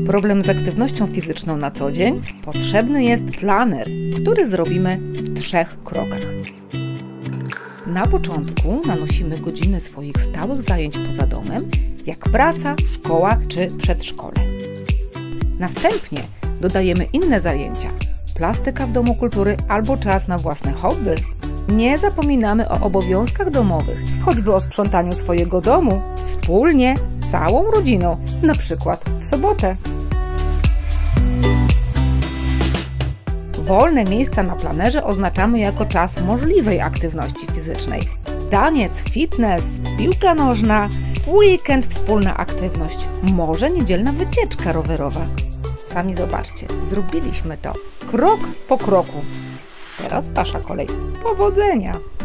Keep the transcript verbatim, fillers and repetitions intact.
problem z aktywnością fizyczną na co dzień? Potrzebny jest planer, który zrobimy w trzech krokach. Na początku nanosimy godziny swoich stałych zajęć poza domem, jak praca, szkoła czy przedszkole. Następnie dodajemy inne zajęcia, plastyka w domu kultury albo czas na własne hobby. Nie zapominamy o obowiązkach domowych, choćby o sprzątaniu swojego domu, wspólnie, całą rodziną, na przykład w sobotę. Wolne miejsca na planerze oznaczamy jako czas możliwej aktywności fizycznej. Taniec, fitness, piłka nożna, w weekend wspólna aktywność, może niedzielna wycieczka rowerowa. Sami zobaczcie, zrobiliśmy to krok po kroku. Teraz wasza kolej. Powodzenia!